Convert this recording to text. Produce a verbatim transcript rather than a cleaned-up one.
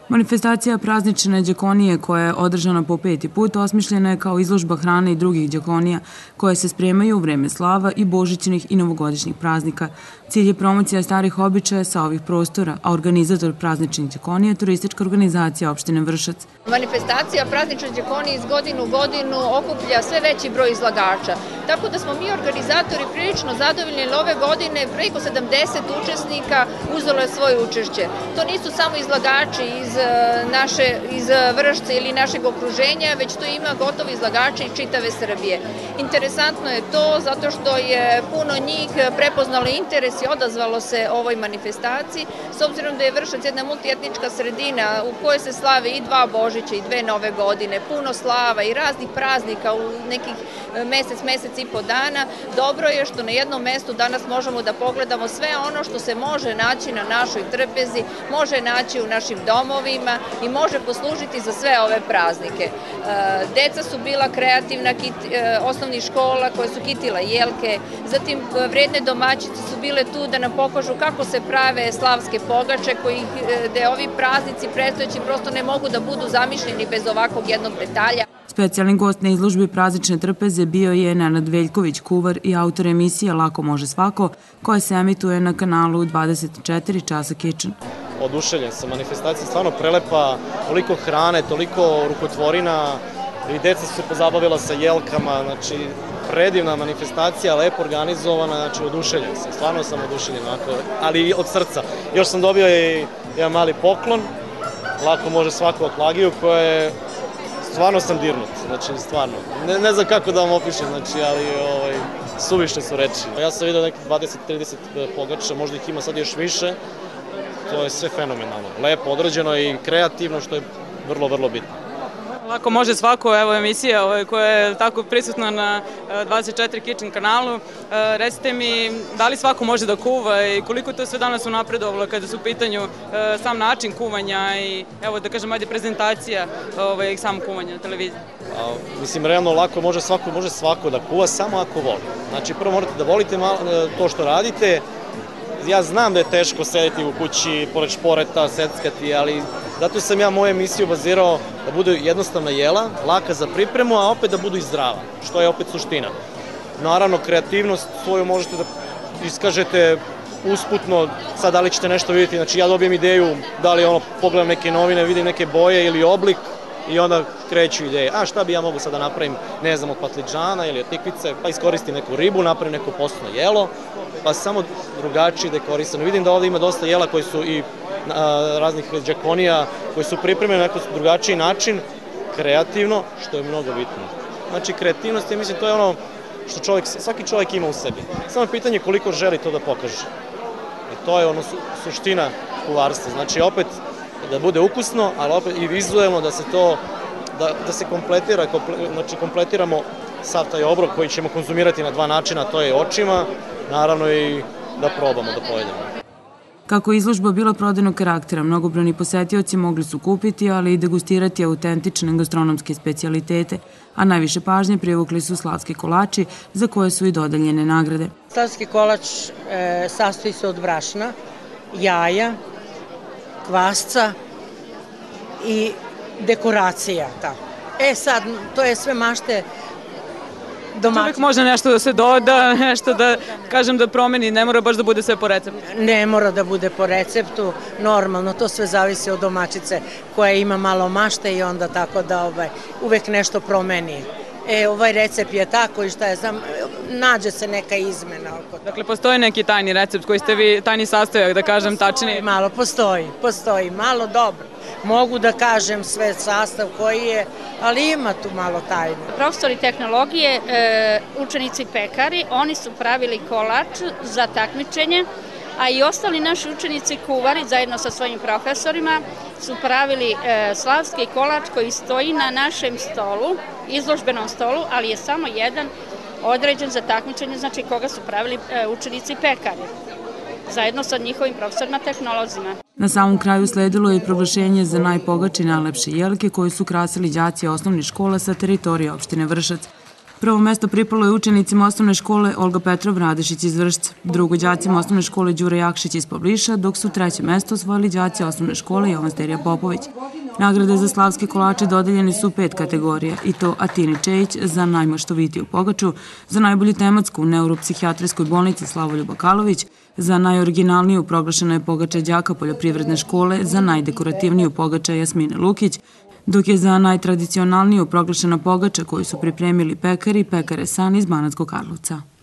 Manifestacija praznične đakonije koja je održana po peti put osmišljena je kao izložba hrane i drugih đakonija koje se spremaju u vreme slava i božićnih i novogodišnjih praznika. Cilj je promocija starih običaja sa ovih prostora, a organizator prazničnih đakonija je turistička organizacija opštine Vršac. Manifestacija praznične đakonije iz godinu u godinu okuplja sve veći broj izlagača. Tako da smo mi organizatori prilično zadovoljni, jer ove godine preko sedamdeset učesnika uzelo je svoje učešće. To nisu samo izlagači iz naše, iz Vršca ili našeg okruženja, već to ima gotovi izlagači iz čitave Srbije. Interesantno je to zato što je puno njih prepoznalo interes i odazvalo se ovoj manifestaciji, s obzirom da je Vršac jedna multietnička sredina u kojoj se slave i dva Božića i dve nove godine, puno slava i raznih praznika u nekih mesec, mesec i po dana. Dobro je što na jednom mestu danas možemo da pogledamo sve ono što se može naći na našoj trpezi, može naći u našim domovima i može poslužiti za sve ove praznike. Deca su bila kreativna osnovnih škola koje su kitila jelke, zatim vredne domaćice su bile tu da nam pokažu kako se prave slavske pogače, gde ovi praznici predstojeći prosto ne mogu da budu zamišljeni bez ovakvog jednog detalja. Specijalni gost na izložbi praznične trpeze bio je Nenad Veljković, kuvar i autor emisije Lako može svako, koja se emituje na kanalu dvadeset četiri časa Kitchen. Oduševljen sam, manifestacija stvarno prelepa, toliko hrane, toliko rukotvorina i deca su se pozabavila sa jelkama, znači predivna manifestacija, lepo organizovana, znači oduševljen sam, stvarno sam oduševljen, ali od srca. Još sam dobio i jedan mali poklon, Lako može svako oklagiju, koja je, stvarno sam dirnut, znači stvarno, ne, ne znam kako da vam opišem, znači, ali ovaj, suvišne su reči. Ja sam vidio nekih dvadeset do trideset pogača, možda ih ima sad još više, to je sve fenomenalno, lepo odrađeno i kreativno, što je vrlo, vrlo bitno. Lako može svako, evo emisija koja je tako prisutna na dvadeset četiri Kitchen kanalu. Recite mi, da li svako može da kuva i koliko to sve danas unapredovalo kada su u pitanju sam način kuvanja i, evo da kažem, ajde prezentacija samog kuvanja na televiziji? Mislim, realno lako može svako, može svako da kuva, samo ako voli. Znači, prvo morate da volite to što radite. Ja znam da je teško sedeti u kući, pored šporeta, seckati, ali zato sam ja moju emisiju bazirao da bude jednostavna jela, laka za pripremu, a opet da budu i zdrava, što je opet suština. Naravno, kreativnost svoju možete da iskažete usputno, sad da li ćete nešto vidjeti, znači ja dobijem ideju, da li ono, pogledam neke novine, vidim neke boje ili oblik i onda kreću ideje. A šta bi ja mogu sad da napravim, ne znam, od patliđana ili od tikvice, pa iskoristim neku ribu, napravim neko postno jelo, pa samo drugačije dekorisano. Vidim da ovdje ima dosta jela koji su i raznih đakonija, koji su pripremljeni na neki drugačiji način, kreativno, što je mnogo bitno. Znači, kreativnost, ja mislim, to je ono što čovjek, svaki čovjek ima u sebi. Samo je pitanje koliko želi to da pokaže. I to je ono suština kuvarstva. Znači, opet, da bude ukusno, ali opet i vizuelno da se to, da se kompletira, znači kompletiramo sav taj obrok koji ćemo konzumirati na dva načina, to je očima, naravno i da probamo, da pojedemo. Kako je izložba bila prodajnog karaktera, mnogobrojni posetioci mogli su kupiti, ali i degustirati autentične gastronomske specijalitete, a najviše pažnje privukli su slavski kolači, za koje su i dodeljene nagrade. Slavski kolač sastoji se od brašna, jaja, kvasca i dekoracija. E sad, to je sve mašte domaćine. Čovjek može nešto da se doda, nešto da, kažem, da promeni, ne mora baš da bude sve po receptu. Ne mora da bude po receptu, normalno, to sve zavisi od domaćice koja ima malo mašte i onda tako da uvek nešto promeni. E, ovaj recept je tako i šta je znam, nađe se neka izmena oko toga. Dakle, postoji neki tajni recept koji ste vi, tajni sastojak, da kažem, tačnije? Malo, postoji, postoji, malo dobro. Mogu da kažem sve sastav koji je, ali ima tu malo tajne. Profesori tehnologije, učenici pekari, oni su pravili kolač za takmičenje, a i ostali naši učenici kuvari zajedno sa svojim profesorima su pravili slavski kolač koji stoji na našem stolu, izložbenom stolu, ali je samo jedan određen za takmičenje, znači koga su pravili učenici pekari, zajedno sa njihovim profesorima tehnolozima. Na samom kraju sledilo je i proglašenje za najpogače i najlepše jelke koje su krasili đaci osnovnih škola sa teritorije opštine Vršac. Prvo mesto pripalo je učenicima osnovne škole Olga Petrov Radešić iz Vršca, drugo đacima osnovne škole Đure Jakšić iz Pavliša, dok su treće mesto osvojili đaci osnovne škole Jovan Sterija Popović. Nagrade za slavske kolače dodeljene su u pet kategorija, i to Atini Čejić za najmaštovitiju pogaču, za najbolju tematsku u neuropsihijatrijskoj bolnici Slavoljub Bakalović, za najoriginalniju proglašena je pogača đaka poljoprivredne škole, za najdekorativniju pogača Jasmine Lukić, dok je za najtradicionalniju proglašena pogača koju su pripremili pekari Pekare San iz Banatskog Karlovca.